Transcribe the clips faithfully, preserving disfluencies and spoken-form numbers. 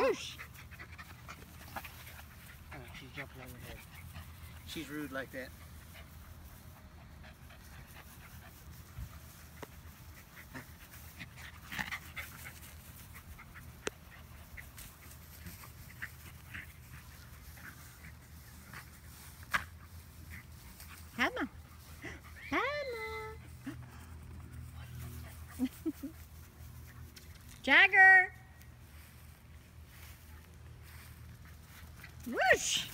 Whoosh! Oh, she's jumping on your head. She's rude like that. Padmah. Padmah. Jagger. Whoosh.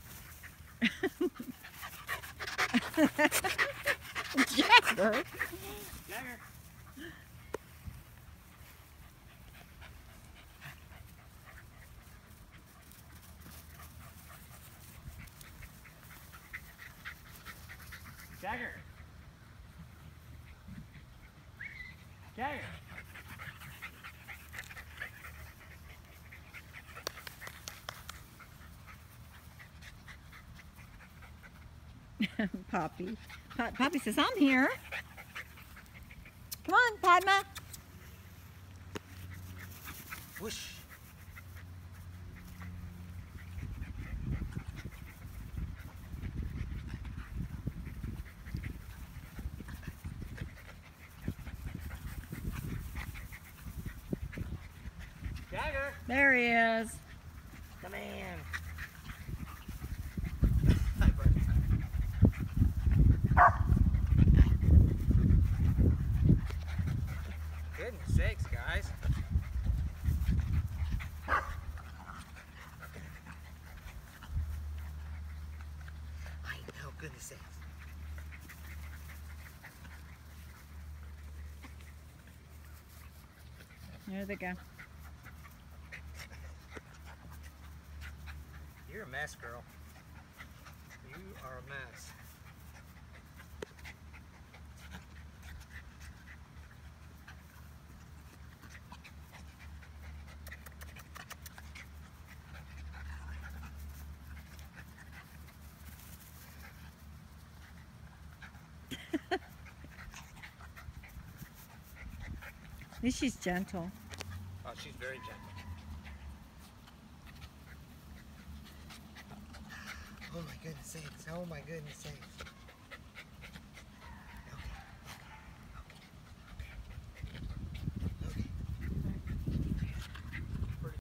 Jagger. Jagger. Jagger. Jagger. Poppy. Pa Poppy says, I'm here. Come on, Padmah. Whoosh. Jagger. There he is. Come in. Goodness sakes, guys. I know, goodness sakes. There they go. You're a mess, girl. You are a mess. At least she's gentle. Oh, she's very gentle. Oh my goodness sakes. Oh my goodness sakes.